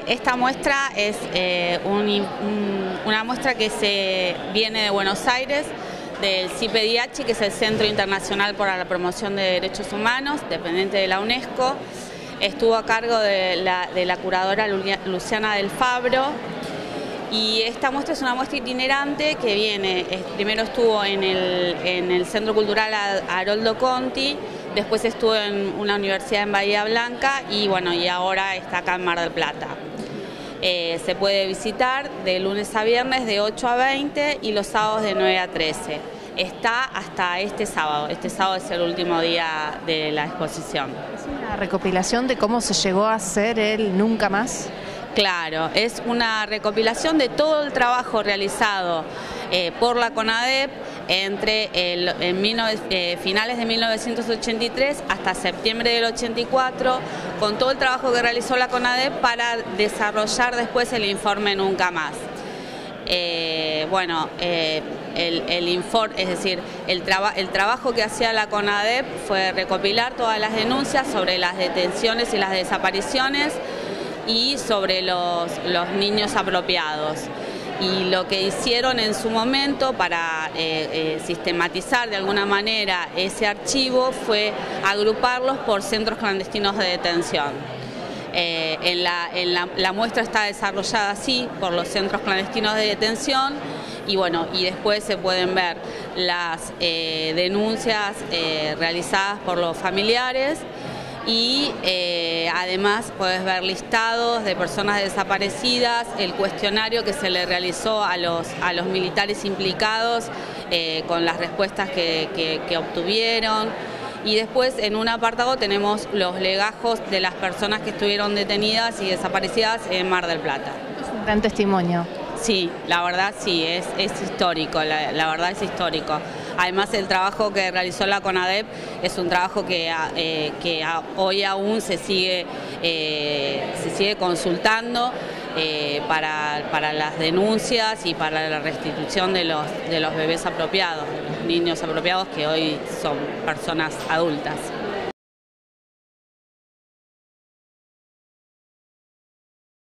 Esta muestra es una muestra que viene de Buenos Aires, del CIPEDH, que es el Centro Internacional para la Promoción de Derechos Humanos, dependiente de la UNESCO. Estuvo a cargo de la curadora Luciana del Fabro. Y esta muestra es una muestra itinerante que viene, primero estuvo en el Centro Cultural Haroldo Conti, después estuvo en una universidad en Bahía Blanca y bueno, y ahora está acá en Mar del Plata. Se puede visitar de lunes a viernes de 8 a 20 y los sábados de 9 a 13. Está hasta este sábado es el último día de la exposición. ¿Es una recopilación de cómo se llegó a hacer el Nunca Más? Claro, es una recopilación de todo el trabajo realizado por la CONADEP entre finales de 1983 hasta septiembre del 84, con todo el trabajo que realizó la CONADEP para desarrollar después el informe Nunca Más. El trabajo que hacía la CONADEP fue recopilar todas las denuncias sobre las detenciones y las desapariciones y sobre los niños apropiados. Y lo que hicieron en su momento para sistematizar de alguna manera ese archivo fue agruparlos por centros clandestinos de detención. La muestra está desarrollada así por los centros clandestinos de detención y bueno, y después se pueden ver las denuncias realizadas por los familiares. Y además puedes ver listados de personas desaparecidas, el cuestionario que se le realizó a los militares implicados con las respuestas que obtuvieron. Y después en un apartado tenemos los legajos de las personas que estuvieron detenidas y desaparecidas en Mar del Plata. Es un gran testimonio. Sí, la verdad sí, es histórico, la verdad es histórico. Además el trabajo que realizó la CONADEP es un trabajo que hoy aún se sigue consultando para las denuncias y para la restitución de los bebés apropiados, de los niños apropiados que hoy son personas adultas.